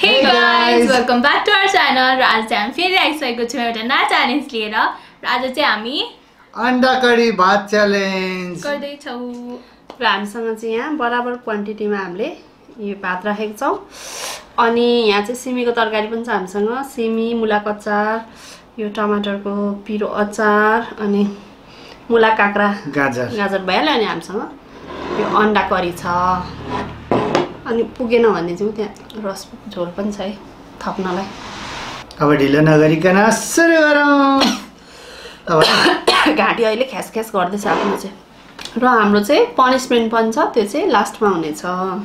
Hey guys, welcome back to our channel. र आज चाहिँ हामी फेरि आइसकेको छौँ एउटा नयाँ च्यालेन्ज लिएर। र आज चाहिँ हामी अंडा करी भात च्यालेन्ज गर्दै छौँ। र हामीसँग चाहिँ यहाँ बराबर क्वान्टिटीमा हामीले यो भात राखेको छौँ। अनि यहाँ चाहिँ सिमीको तरकारी पनि छ हामीसँग। सिमी, मुलाको अचार, यो टमाटरको पिरो अचार, अनि मुला काँक्रा गाजर भइहाल्यो। अनि हामीसँग यो अन्डा करी छ। अनि पुगेन भने चाहिँ त्यहाँ रस झोल पनि छ है थप्नलाई। अब ढिलो नगरिकन सुरु गरौँ। अब घाँटी अहिले ख्यास गर्दैछ आफ्नो चाहिँ। र हाम्रो चाहिँ पनिसमेन्ट पनि छ, त्यो चाहिँ लास्टमा हुनेछ।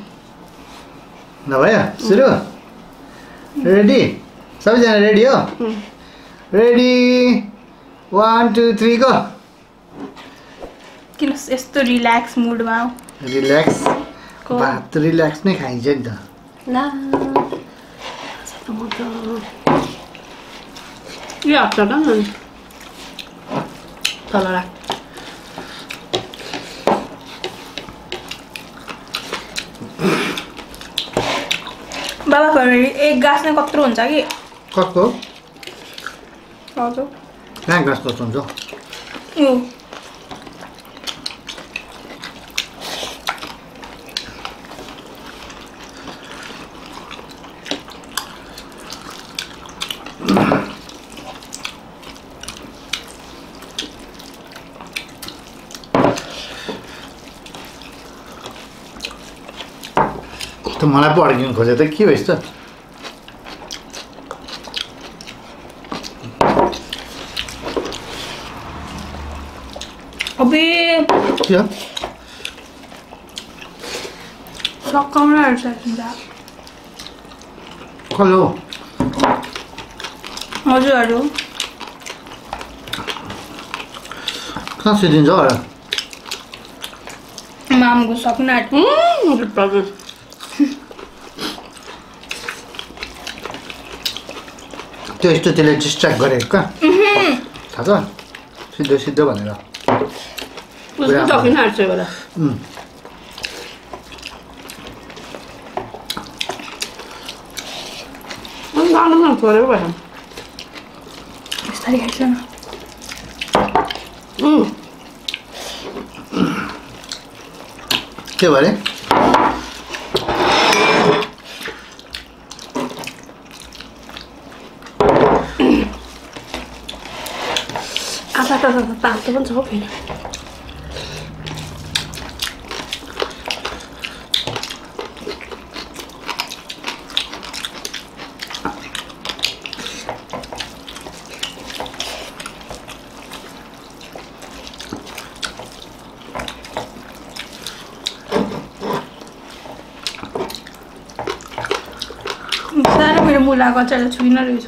नभयो सुरु। रेडी? सबैजना रेडी हो? Ready 1 2 3 go. किन यस्तो रिल्याक्स मुडमा हो? रिल्याक्स भात रिल्याक्स नै खाइन्छ नि त। ला यो हप्ता न तल राख। बाबा फेरि एक गाँस नै कत्रो हुन्छ कि? कस्तो? हजुर कहाँ गाँस कस्तो हुन्छ? यो त मलाई पो अड्किनु खोजे त के भएछ त? अबे के हो? सकाउन आइसकिन्छ। कलो हजुर कहाँ सुतिन्छ होला? मामको सक्नु आँट्यो। त्यो यस्तो त्यसले डिस्ट्र्याक्ट गरेको क्या थाहा छ? सिद्धो भनेर सकिन आँट्छ होला। छोडेको भएन बिस्तारै खाइस न। के भरे? आँटा तातो पनि छ हौ फेरि। साह्रै मेरो मुलाको अचार छुइनँ रहेछ।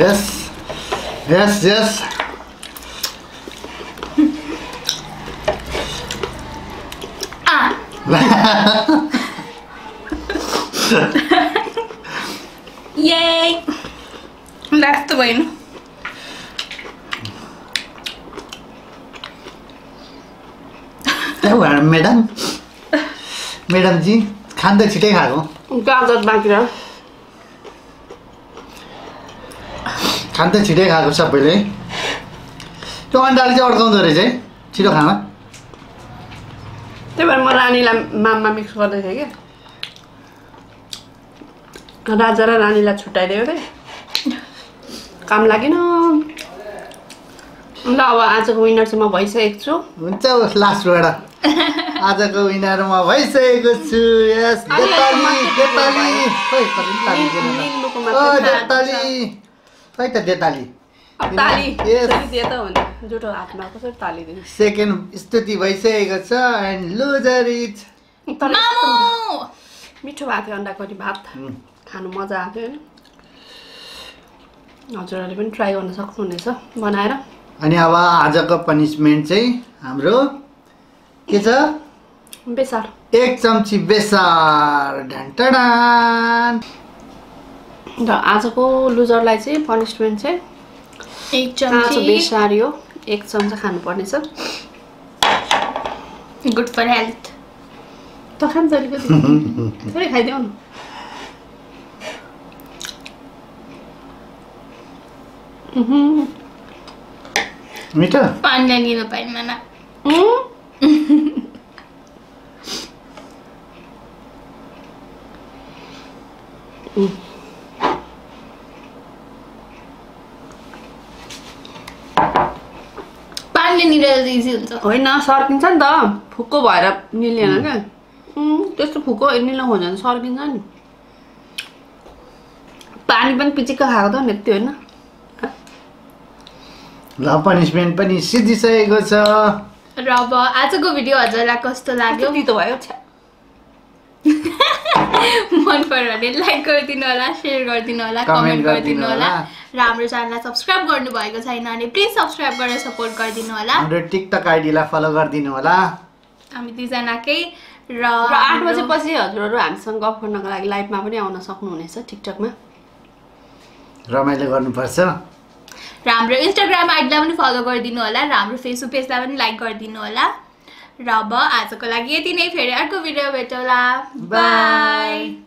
Yes. Yes, yes. Yay! That's the win. Madam ji खान त छिटै खाएको गाजर बाँकी रह्यो खान त छिटै खाएको सबैले त्यो अन्डाले चाहिँ अड्काउँदो रहेछ है छिटो खान त्यही भएर म रानीलाई माममा मिक्स गर्दै थिएँ कि राजा र रानीलाई छुट्याइदियो रे काम लागेन ल अब आजको विनर चाहिँ म भइसकेको छु हुन्छ लास्टबाट आजको विनर म भइसकेको छु यस देताली देताली खै ताली खै त देताली ताली दिए त हुन्छ जुठो हातमा कसरी ताली दिनु सेकेन्ड स्तुति भइसकेको छ एन्ड लुजर इज मामु मिठो भएको थियो अन्डा करी भात खानु मजा आएको थियो हैन हजुरहरूले पनि ट्राई गर्न सक्नुहुनेछ बनाएर अनि अब आजको पनिसमेन्ट चाहिँ हाम्रो के छ बेसार 1 चम्ची बेसार ढन्टडान र आजको लुजरलाई चाहिँ पनिसमेन्ट चाहिँ 1 काँचो चम्ची बेसार यो 1 चम्चा खानुपर्नेछ गुड फर हेल्थ त खान अलिकति थोरै खाइदेऊ न मिठो पानी लिन पाइन मना पानी निलेर इजी हुन्छ होइन सर्किन्छ नि त फुक्को भएर निलेन क्या त्यस्तो फुक्को निल्न खोज्यो भने सर्किन्छ नि पानी पनि पिचिक्क खाएको त नि त्यो होइन ल पनिसमेन्ट पनि सिद्धिसकेको छ र अब आजको भिडियो हजुरलाई कस्तो लाग्यो तितो भयो मन पर्यो भने लाइक गरिदिनु होला शेयर गरिदिनु होला कमेन्ट गरिदिनु होला र हाम्रो च्यानललाई सब्स्क्राइब गर्नु भएको छैन भने प्लिज सब्स्क्राइब गरेर सपोर्ट गरिदिनु होला हाम्रो टिकटक आइडीलाई फलो गरिदिनु होला हामी दुईजनाकै र 8 बजेपछि हजुरहरू हामीसँग गफ गर्नको लागि लाइभमा पनि आउन सक्नुहुनेछ टिकटकमा रमाइलो गर्नुपर्छ र हाम्रो इन्स्टाग्राम आइडीलाई पनि फलो गरिदिनु होला र हाम्रो फेसबुक पेजलाई पनि लाइक गरिदिनु होला र अब आजको लागि यति नै फेरि अर्को भिडियो भेटौँला बाई